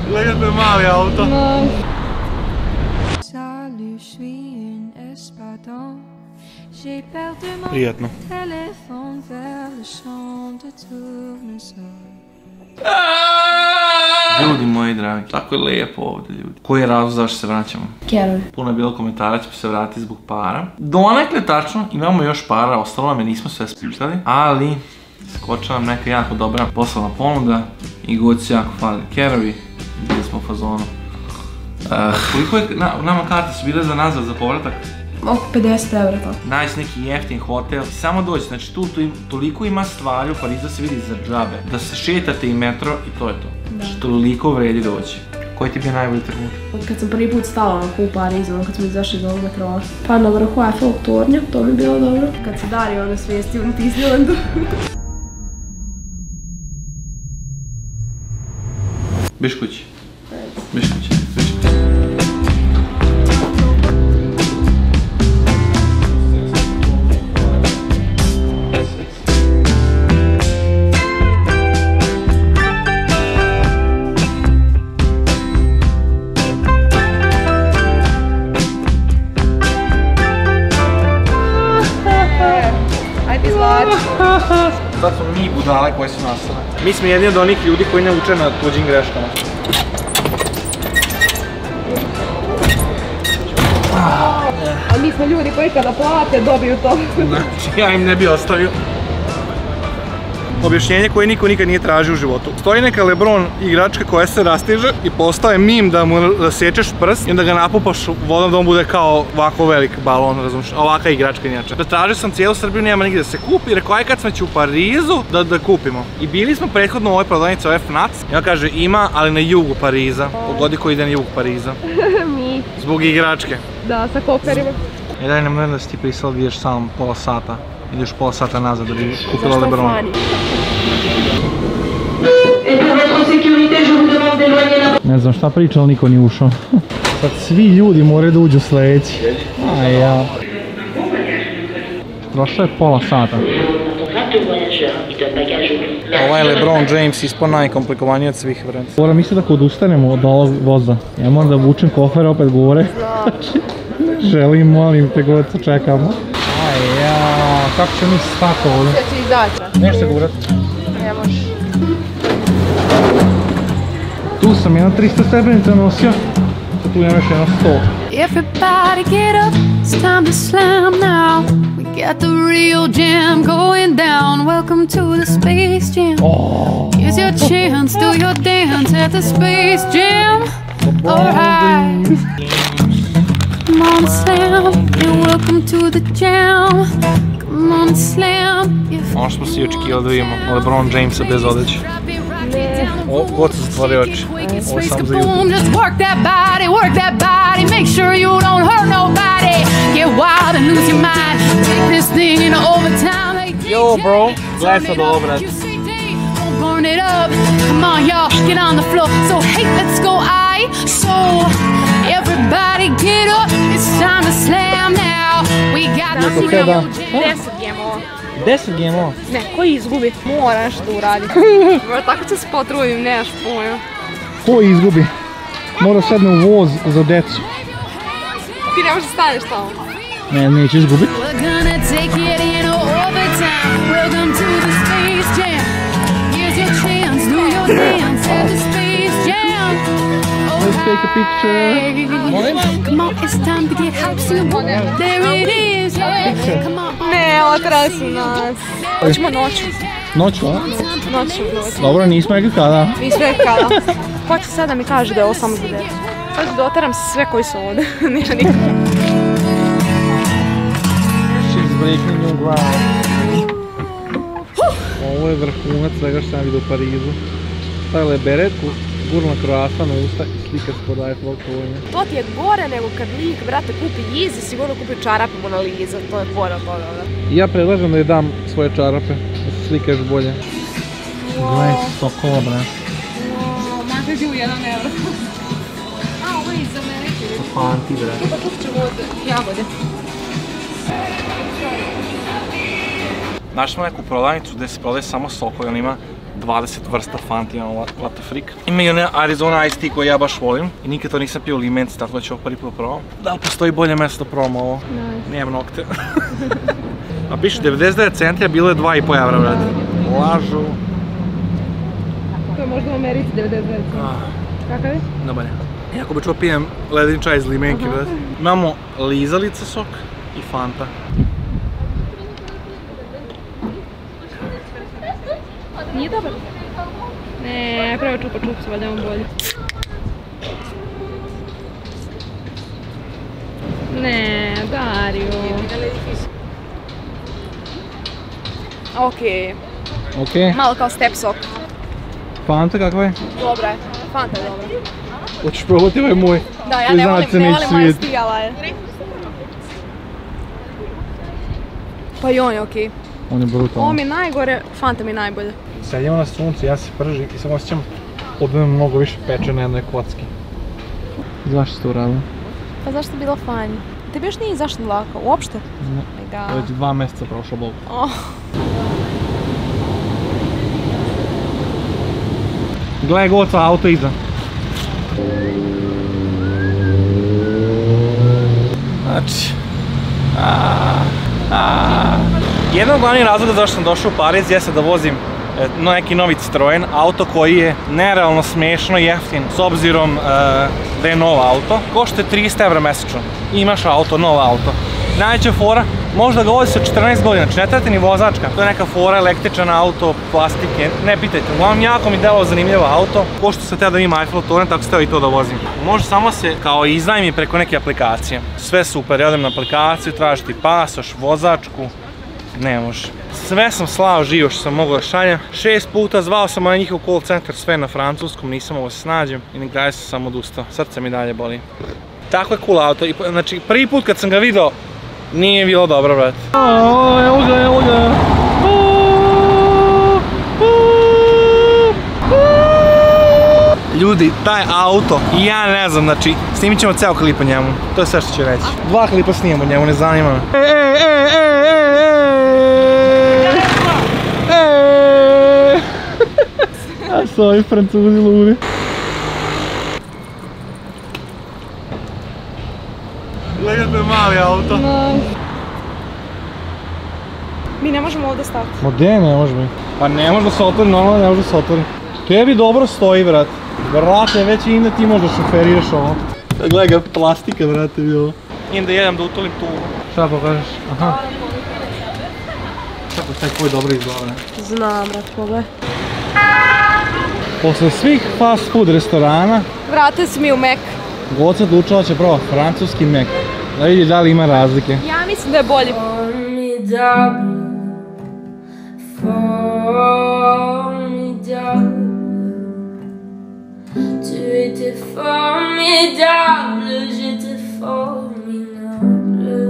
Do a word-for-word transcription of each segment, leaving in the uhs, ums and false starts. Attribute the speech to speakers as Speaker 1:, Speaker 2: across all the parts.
Speaker 1: Gledajte mali auto. Prijetno. Ljudi moji dragi, tako je lijepo ovdje ljudi. Koji je razlog zašto se vraćamo?
Speaker 2: Kerovi.
Speaker 1: Puno je bilo komentara, ćemo se vratiti zbog para. Donekle tačno, imamo još para, ostalo nam je, nismo sve spitali. Ali, skočila nam neka jako dobra poslovna ponuda i god se jako fali. Kerovi, bili smo u fazonu. Koliko je, nama karte su bile za nazad, za povratak?
Speaker 2: Oko pedeset eura to.
Speaker 1: Naći neki jeftin hotel, samo dođi, znači tu toliko ima stvari u Parizu da se vidi za džabe. Da se šetate i metro i to je to. Znači toliko vredi doći. Koji ti bi najbolji trenutak?
Speaker 2: Kad sam prvi put stala u Parizu, kad smo izašli iz ovog metroa. Pa na vrhu Eiffelovog tornja, to mi je bilo dobro. Kad se Dario ono svijesti u Disneylandu.
Speaker 1: Biš kući. Biš kući. Sad smo mi budale koje su nastale. Mi smo jedni od onih ljudi koji ne uče na tuđim greškama.
Speaker 2: A mi smo ljudi koji kada plate dobiju to.
Speaker 1: Znači, ja im ne bi ostavio. Objašnjenje koje niko nikad nije tražio u životu. Stoji neka LeBron igračka koja se rastiže i postaje mim da mu rasječeš prst i onda ga napupaš vodom da on bude kao ovako velik balon, razumiješ, ovaka igračka inače. Da tražio sam cijelu Srbiju, nema nigdje da se kupi, rekao aj kad smo će u Parizu da, da kupimo. I bili smo prethodno u ovoj prodavnici F N A C i on kaže ima, ali na jugu Pariza. Pogodi koji ide na jug Pariza.
Speaker 2: Mi.
Speaker 1: Zbog igračke.
Speaker 2: Da, sa koferima.
Speaker 1: I daj nam da si ti pristala da ideš sam pola sata. Ideš pola sata nazad da bi kupila LeBron. Ne znam šta priča, ali niko nije ušao. Sad svi ljudi moraju da uđu sljedeći. Aj ja. Prošlo je pola sata. Ovaj LeBron James ispao najkomplikovaniji od svih vremena. Moram misliti da kod ustanemo od ovog voza. Ja moram da vučem kofer opet gore. Želim, molim te god se čekamo. Aj ja, kako će mi stati ovdje?
Speaker 2: Sve ću izaći.
Speaker 1: Neš se gurat?
Speaker 2: Ne može.
Speaker 1: Tu sam jedno tristo stepenica nosio, sad tu imam još jedno sto.
Speaker 3: Everybody get up, it's time to slam now. We got the real jam going down. Welcome to the Space Jam.
Speaker 1: Oh.
Speaker 3: Here's your chance, do your dance at the Space Jam. Alright. Come on, slam, and welcome to the jam. Come on, slam.
Speaker 1: Ono što smo si očekivali da vidimo, LeBron Jamesa bez odeće. O, god se zatvori oči. Ovo je samo za YouTube.
Speaker 3: Just work that body, work that body. Make sure you don't hurt nobody. Get wild and lose your mind. Take this thing into overtime.
Speaker 1: Yo, bro. Gledaj sad ovo, brat.
Speaker 3: Burn it up. Come on, y'all, get on the floor. So, hey, let's go, I. So, everybody get up. It's time to slam now. We got the
Speaker 1: real
Speaker 2: deset G M O.
Speaker 1: deset G M O?
Speaker 2: Ne, koji izgubi? Mora nešto uraditi. Tako će se potrudim, nemaš pojma.
Speaker 1: Ko izgubi? Mora sedne u voz za decu.
Speaker 2: Ti ne možeš staneš tamo.
Speaker 1: Ne, neće izgubiti. Let's take a picture.
Speaker 3: Come on, it's time to get hyped. There it is, yeah. Come on.
Speaker 2: Ne, otrali su nas. Hoćemo noću.
Speaker 1: Noću, a?
Speaker 2: Noću, noću.
Speaker 1: Dobro, nismo rekli kada.
Speaker 2: Nismo rekli kada. Ko će sada mi kaže da je ovo samo za decu? Sad ću da otaram sve koji su ovdje. Nema nikada.
Speaker 1: She's breaking new ground. Ovo je vrhunac svega što sam vidio u Parizu. Stavila je beretku, gurna kroasa na usta i slika se podaje tvojeg tornja.
Speaker 2: To ti je gore nego kad lik, brate, kupi Yeezy, sigurno kupi čarape Mona Lisa, to je gore od toga, da.
Speaker 1: Ja predlažem da je dam svoje čarape, da se slika još bolje. Gledaj sokova, bre.
Speaker 2: Makar ti u jedan euro. A, ovo je iz Amerike.
Speaker 1: Fanti, bre.
Speaker 2: Pa kupit ćemo od jagode.
Speaker 1: Našli smo neku prodavnicu gdje se prodaje samo sokovi, on ima dvadeset vrsta Fanta, imamo what the freak. Ima i one Arizona Ice Tea koje ja baš volim i nikad to nisam pio u limenci, tako da ću ovo prvi put probam. Da li postoji bolje mjesto da probam ovo? Nijem nokte. A piše devedeset devet centi, a bilo je dva i po evra, brate. Lažu.
Speaker 2: To je možda u Americi devedeset devet centi. Kakav je?
Speaker 1: Dobar je. Jako bi čuo pijem ledeni čaj iz limenke, brate. Imamo lizalica sok i Fanta.
Speaker 2: Nije dobar? Ne, prvo čupa čup se, valjda on bolje. Ne, Dario. Okej.
Speaker 1: Okej.
Speaker 2: Malo kao step sok.
Speaker 1: Fanta kakva je?
Speaker 2: Dobra je. Fanta je dobra.
Speaker 1: Hoćeš probati ovaj moj?
Speaker 2: Da, ja ne volim, ne volim Ice Tea, ali je. Pa i on je okej.
Speaker 1: On je brutalan.
Speaker 2: Ovo mi je najgore, Fanta mi je najbolje.
Speaker 1: Sedimo na suncu, ja se pržim i samo osjećam da imam mnogo više peče na jednoj kocki. Zašto si to uradila?
Speaker 2: Pa zašto je bilo fajn? Tebi još nije izašlo lako, uopšte?
Speaker 1: Ne, već dva mjeseca prošlo Bog. Gledaj goca auto iza. Znači... Jedan od glavnih razloga zašto sam došao u Pariz jeste da vozim neki novi Citroen, auto koji je nerealno smiješno jeftin s obzirom da je nov auto. Košta trista evra mjesečno. Imaš auto, nov auto. Najveća fora, možda ga vozi sa četrnaest godina, znači ne trebate ni vozačka. To je neka fora, električan auto, plastike, ne pitajte. Uglavnom jako mi delao zanimljivo auto. Ko što sam teo da ima Eiffel Torrent, tako sam teo i to da vozim. Može samo se kao iznajmi preko neke aplikacije. Sve super, ja odem na aplikaciju, tražiš ti pasoš, vozačku. Ne može. Sve sam slao živo što sam mogao da šaljem. Šest puta zvao sam na njihov call center, sve na francuskom, nisam ovo se snađem i na kraju sam sam odustao. Srce mi dalje boli. Tako je cool auto. Znači, prvi put kad sam ga vidio, nije bilo dobro, brate. Evo ga, evo ga. Ljudi, taj auto, ja ne znam, znači, snimit ćemo ceo klip o njemu. To je sve što ću reći. Dva klipa snimamo o njemu, ne zanima me. A su ovi Francuzi ludi. Gledajte mali auto.
Speaker 2: Mi ne možemo ovdje stati.
Speaker 1: Ma gdje ne može mi? Pa ne može da se otvori, normalno ne može da se otvori. Tebi dobro stoji, vrat. Vrate, već i da ti možda šoferiraš ovo. Gledaj ga, plastika, vrate, bi ovo. Idem da jedem da utolim tu. Šta pokažeš? Aha. Kako taj tvoj dobro izgleda?
Speaker 2: Znam, brat, pogledaj.
Speaker 1: Posle svih fast food restorana
Speaker 2: vratili smo mi u Mek.
Speaker 1: Goca odlučila će probati francuski Mek. Da vidi da li ima razlike.
Speaker 2: Ja mislim da je bolji. Tu étais formidable, j'étais formidable.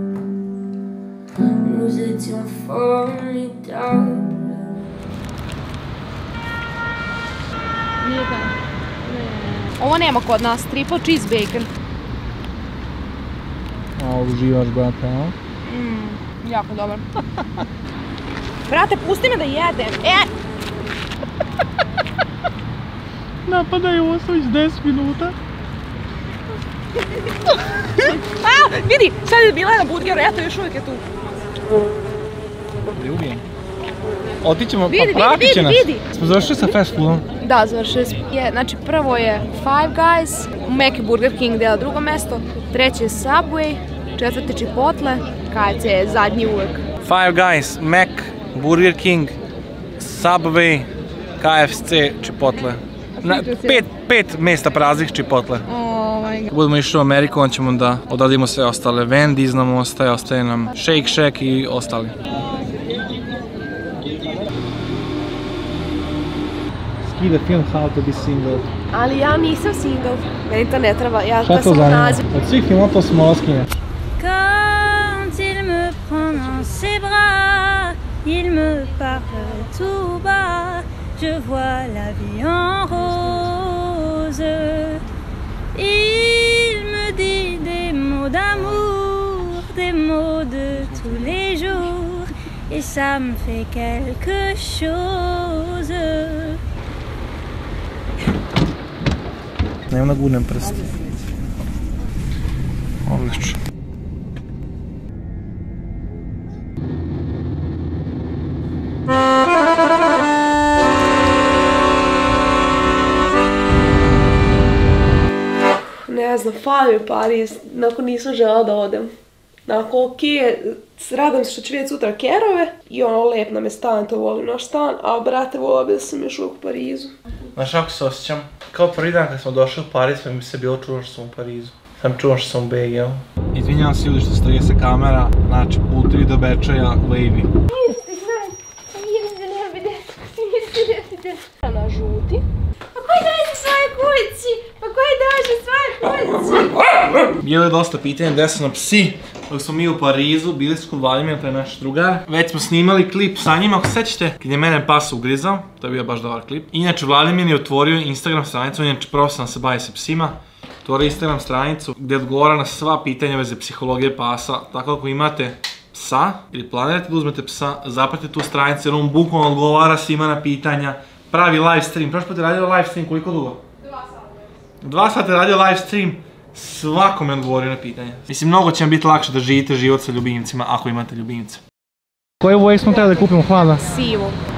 Speaker 2: Nous étions formidables. Nije tako. Ovo nema kod nas, triple cheese bacon.
Speaker 1: A, uživaš, brate, a?
Speaker 2: Mmm, jako dobar. Brate, pusti me da jedem, e!
Speaker 1: Napadaju ovo već deset minuta.
Speaker 2: A, vidi, sad je bila na burgeru, eto još uvijek je tu.
Speaker 1: Ljubi. Otićemo, pa pratit će nas. Smo završili sa fast foodom?
Speaker 2: Da, završili smo. Znači prvo je Five Guys, Mac i Burger King dela drugo mesto, treće je Subway, četvrti Chipotle, K F C je zadnji uvek.
Speaker 1: Five Guys, Mac, Burger King, Subway, K F C, Chipotle. Pet, pet mjesta praznih Chipotle. Kad budemo išli u Ameriku, onda ćemo da odradimo sve ostale. Wendy's nam ostaje, ostaje nam Shake Shack i ostali. Skida film How to be single.
Speaker 2: Ali ja nisam single. Meni to ne treba, ja
Speaker 1: Šta to zanima? Od svih filmova to smo oskinje.
Speaker 3: Quand il me prend dans ses bras, il me parle tout bas, je vois la vie en rose. Il me dit des mots d'amour, des mots de tous les jours, et ça me fait quelque chose.
Speaker 1: Nemam da gurnem prst. Odlično.
Speaker 2: Ne znam, fali mi Pariz, nakon nisam žela da odem. Nakon ok, radam se što ću vidjeti sutra Kerove i ono lep nam je stan, to volim naš stan, a brate volio bi da sam još uvijek u Parizu.
Speaker 1: Znaš kako se osjećam? Kao prvi dan kad smo došli u Pariz, pa mi se bilo čuo što sam u Parizu. Sam čuo što sam u B G-u. Izvinjavam se ljudi što strije se kamera, znači putri do Bečaja, Levi.
Speaker 2: Na žuti. Pa koji daje svoje kući? Pa koji daje svoje kući?
Speaker 1: Bilo je dosta pitanja gdje su nam psi. Dok smo mi u Parizu, bili su kod Vladimira, to je naš drugar. Već smo snimali klip sa njima, ako sećate, kad je mene pas ugrizao. To je bio baš dobar klip. Inače, Vladimir je otvorio Instagram stranicu, inače profesionalno se bavi se psima. Otvorio Instagram stranicu gdje odgovara na sva pitanja veze psihologije pasa. Tako ako imate psa ili planirate da uzmete psa, zapratite tu stranicu jer on bukvalno odgovara svima na pitanja. Pravi live stream. Prošli put je radio live stream koliko dugo? Dva sata. Dva sata je radio live stream. Svakome odgovorio na pitanje. Mislim, mnogo će vam biti lakše da živite život sa ljubimcima ako imate ljubimce. Koju boju smo trebali da kupimo hladna?
Speaker 2: Sivu.